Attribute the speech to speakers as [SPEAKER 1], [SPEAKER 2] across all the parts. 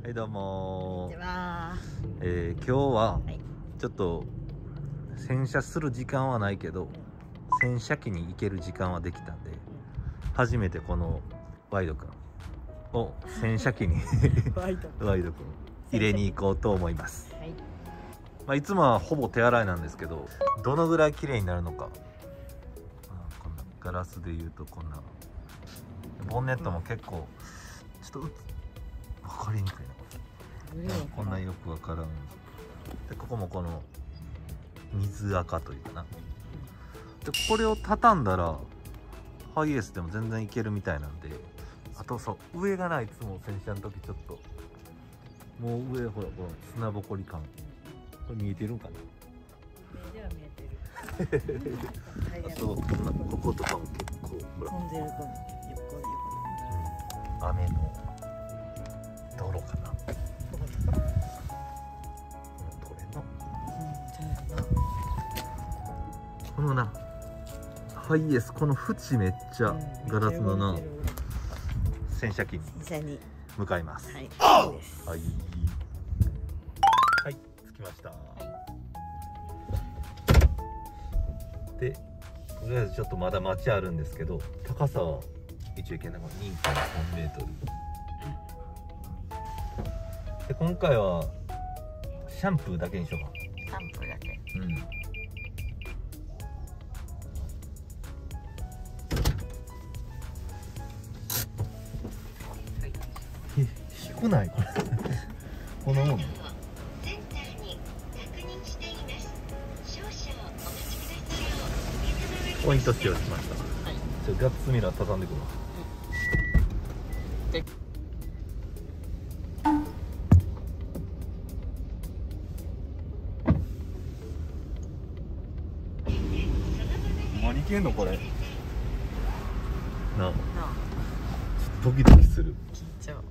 [SPEAKER 1] はいどうも
[SPEAKER 2] では
[SPEAKER 1] 今日は
[SPEAKER 2] はい
[SPEAKER 1] ちょっと洗車する時間はないけど洗車機に行ける時間はできたんで初めてこのワイドくんを洗車機に
[SPEAKER 2] ワイド
[SPEAKER 1] ワイドくん入れに行こうと思います。
[SPEAKER 2] はい
[SPEAKER 1] いつもはほぼ手洗いなんですけどどのぐらい綺麗になるのか。こんなガラスでいうとこんなボンネットも結構ちょっと分かりにくいなこんなよくわからんで、ここもこの水垢というかなで、これを畳んだらハイエースでも全然いけるみたいなんで、あとそう上がない、いつも洗車の時ちょっともう上ほらこの砂ぼこり感、これ見えてるんかな
[SPEAKER 2] 目では見えてる
[SPEAKER 1] あとこんなこことかも結構ほら
[SPEAKER 2] 飛んでるこの横
[SPEAKER 1] 雨の泥かな、
[SPEAKER 2] こことか
[SPEAKER 1] どれの
[SPEAKER 2] そうやな
[SPEAKER 1] このなハイエース、この縁めっちゃガラスのな洗車機に
[SPEAKER 2] 実際に
[SPEAKER 1] 向かいます。
[SPEAKER 2] はいです
[SPEAKER 1] はいはい、着きました。でとりあえずちょっとまだ街あるんですけど、高さは一応いけない 2.3 メートルで、今回はシャンプーだけにしようか。
[SPEAKER 2] シャンプーだけ
[SPEAKER 1] 低くないこれこのもんポイント使用しました。
[SPEAKER 2] はい
[SPEAKER 1] ガッツミラー畳んでくるわ。何けんのこれなあ、
[SPEAKER 2] なあ
[SPEAKER 1] ドキドキする。
[SPEAKER 2] 緊張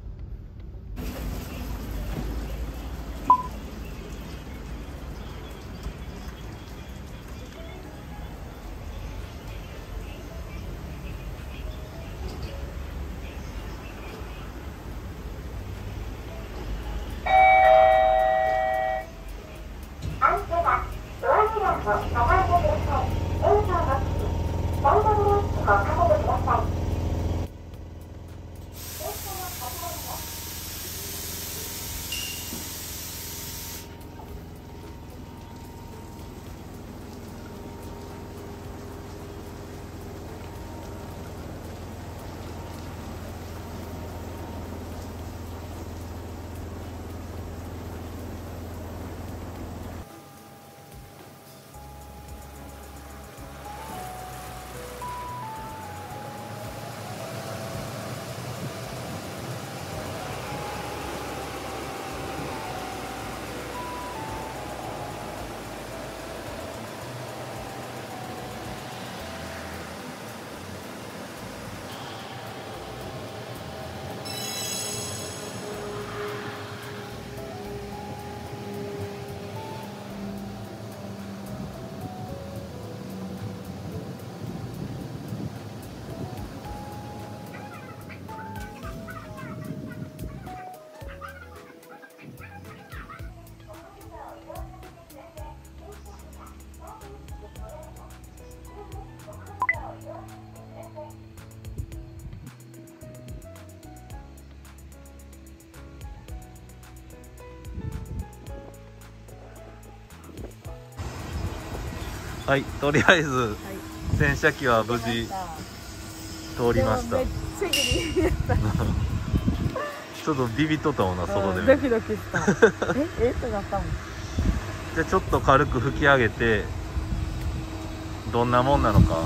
[SPEAKER 1] はい、とりあえず洗車機は無事通りました。
[SPEAKER 2] めっちゃギリギリやった
[SPEAKER 1] ちょっとビビっとったもんな、外でも。
[SPEAKER 2] ドキドキしたってなったもん
[SPEAKER 1] でちょっと軽く拭き上げてどんなもんなのか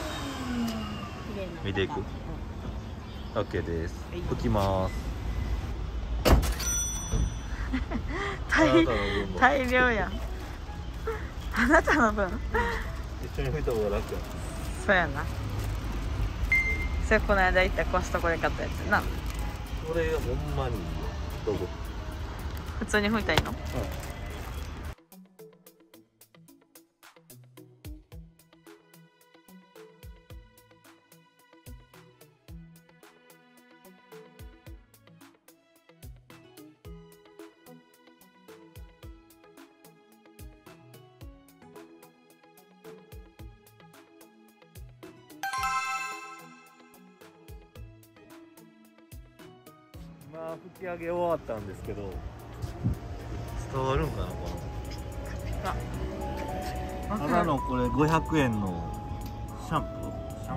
[SPEAKER 1] 見ていく。 OK です。拭きます。
[SPEAKER 2] 大量やんあなたの分
[SPEAKER 1] 一緒に拭いた方が楽や。
[SPEAKER 2] そうやなそれこの間行ったコストコで買ったやつな
[SPEAKER 1] これほんまにいいよ。どうぞ。
[SPEAKER 2] 普通に拭いたらいいの
[SPEAKER 1] 吹き上げ終わったんですけど、伝わるんかなこの。ただのこれ500円のシャンプー洗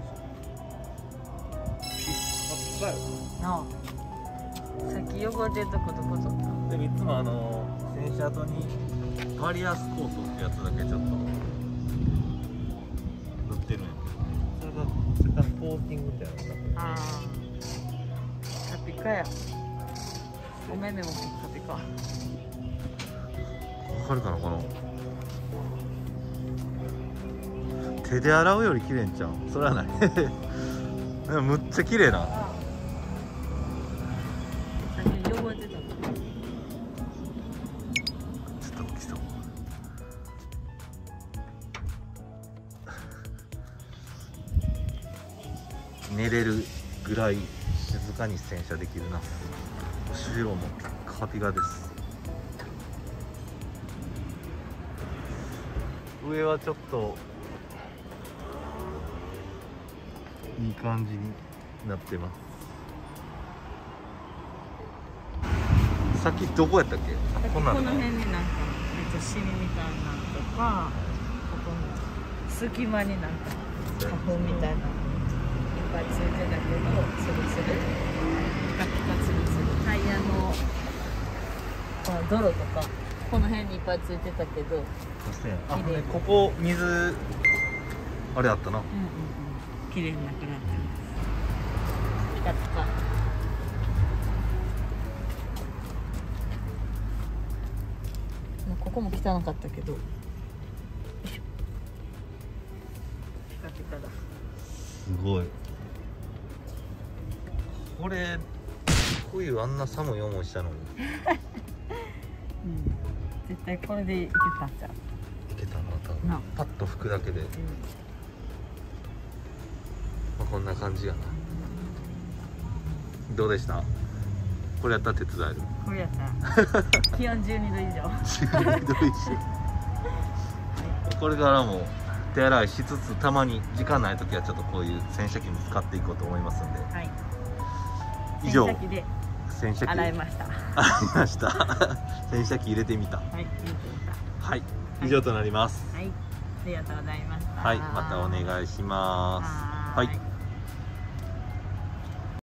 [SPEAKER 1] 車。
[SPEAKER 2] なあ、さっき汚れてるとこどこぞ。
[SPEAKER 1] でもいつも洗車後にバリアスコートってやつだけちょっと塗ってるんやけど、それがコーティングみたいなのになってる。
[SPEAKER 2] ああ、ピカピカや。お目目もピカピカ。
[SPEAKER 1] わかるかなこの。手で洗うより綺麗んちゃう？それはない。でもむっちゃ綺麗な。
[SPEAKER 2] さっき汚れてたの。
[SPEAKER 1] ちょっと大きそう。寝れるぐらい静かに洗車できるな。後ろもピッカピカです。上はちょっといい感じになってます。さっきどこやったっけ？
[SPEAKER 2] この
[SPEAKER 1] こんなんだ
[SPEAKER 2] 辺になんかシミみたいなのとか、ここの隙間になんか花粉みたいなのいっぱいついてたけど、ツルツル、ピカピカツルツル。タイヤのこの泥とかこの辺にいっぱいついてたけど、
[SPEAKER 1] あ、
[SPEAKER 2] 綺麗
[SPEAKER 1] ね、ここ水あれあったな。
[SPEAKER 2] 綺麗になくなってます。ピカピカ。ここも汚かったけど、ピカピカだ。
[SPEAKER 1] すごい。これ冬あんな寒い思いしたのに
[SPEAKER 2] 絶対これでいけたんちゃう？
[SPEAKER 1] いけたな多分
[SPEAKER 2] な。
[SPEAKER 1] パッと拭くだけで、まあ、こんな感じやな。どうでした？これやったら手伝える？
[SPEAKER 2] これやったら気温12度以上。
[SPEAKER 1] 12度以上。これからも手洗いしつつ、たまに時間ない時はちょっとこういう洗車機も使っていこうと思いますんで、
[SPEAKER 2] はい、
[SPEAKER 1] 以上
[SPEAKER 2] 洗車機で
[SPEAKER 1] 洗車機
[SPEAKER 2] 洗いました。
[SPEAKER 1] 洗いました洗車機入れてみた。
[SPEAKER 2] はい、入れてみた。
[SPEAKER 1] はい、以上となります。
[SPEAKER 2] はい、ありがとうございました。
[SPEAKER 1] はい、またお願いします。
[SPEAKER 2] は
[SPEAKER 1] はい。